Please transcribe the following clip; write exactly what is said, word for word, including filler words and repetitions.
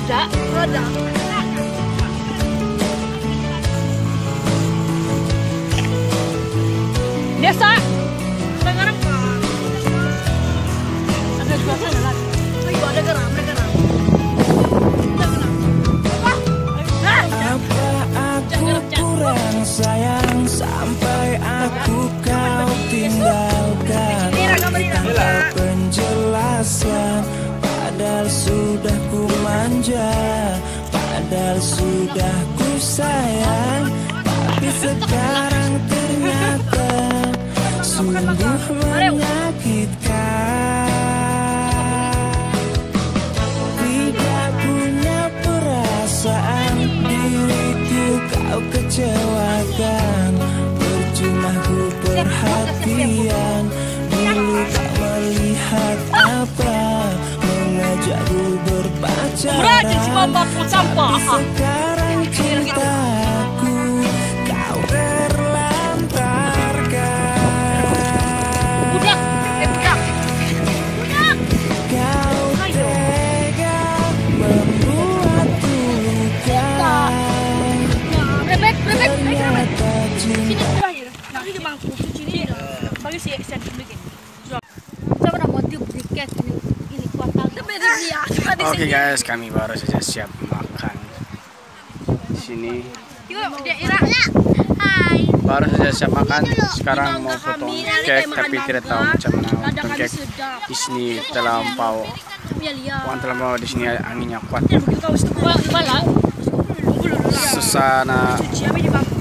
Roda, roda. Desa. Sekarang ada dua sana. Oh, ada geram, ada geram. Apa aku kurang sayang sampai aku kau tinggalkan tanpa penjelasan? Padahal sudah ku manja, padahal sudah ku sayang, tapi sekarang ternyata sungguh menyakitkan. Tidak punya perasaan, diriku kau kecewakan. Percuma ku perhatian, dulu tak melihat apa, mengajakku berpacaran. Tapi sekarang cintaku kau terlantarkan. Budak, eh budak. Budak. Kau tega membuatku luka. Bebek, bebek, Ternyata cinta Nanti di mangkuk sini bagi si extend bikin. Saya pernah motif tiket ini ini kuartal. Oke guys, kami baru saja siap makan di sini. Hai. Baru saja siap makan. Sekarang mau potong kek, tapi tidak tahu macam mana potong kek. Di sini terlampau, pohon terlampau di sini anginnya kuat. Susah nak